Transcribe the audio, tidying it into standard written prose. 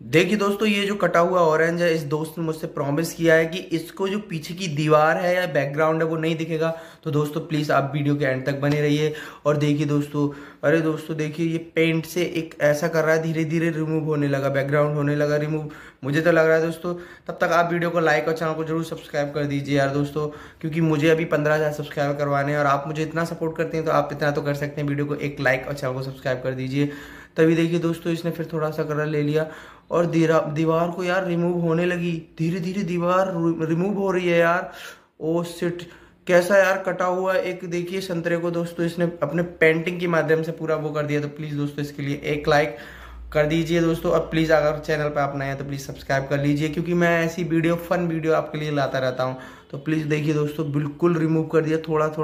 देखिए दोस्तों, ये जो कटा हुआ ऑरेंज है, इस दोस्त ने मुझसे प्रॉमिस किया है कि इसको जो पीछे की दीवार है या बैकग्राउंड है वो नहीं दिखेगा। तो दोस्तों प्लीज़ आप वीडियो के एंड तक बने रहिए। और देखिए दोस्तों, अरे दोस्तों देखिए, ये पेंट से एक ऐसा कर रहा है, धीरे धीरे रिमूव होने लगा, बैकग्राउंड होने लगा रिमूव। मुझे तो लग रहा है दोस्तों, तब तक आप वीडियो को लाइक और चैनल को जरूर सब्सक्राइब कर दीजिए यार दोस्तों, क्योंकि मुझे अभी 15,000 सब्सक्राइब करवाने हैं और आप मुझे इतना सपोर्ट करते हैं तो आप इतना तो कर सकते हैं, वीडियो को एक लाइक और चैनल को सब्सक्राइब कर दीजिए। तभी देखिए दोस्तों, इसने फिर थोड़ा सा कलर ले लिया और दीवार को यार रिमूव होने लगी, धीरे धीरे दीवार रिमूव हो रही है यार। ओ सिट, कैसा यार कटा हुआ एक देखिए संतरे को दोस्तों, इसने अपने पेंटिंग के माध्यम से पूरा वो कर दिया। तो प्लीज़ दोस्तों इसके लिए एक लाइक कर दीजिए दोस्तों, और प्लीज़ अगर चैनल पर आप नए हैं तो प्लीज़ सब्सक्राइब कर लीजिए, क्योंकि मैं ऐसी वीडियो फन वीडियो आपके लिए लाता रहता हूँ। तो प्लीज़ देखिए दोस्तों, बिल्कुल रिमूव कर दिया थोड़ा थोड़ा।